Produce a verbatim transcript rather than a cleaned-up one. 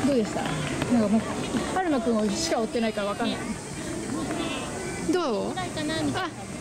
どうでした？なんかもう春馬くんをしか追ってないからわかんない。どう？ ぐらいかなみたいな。 あ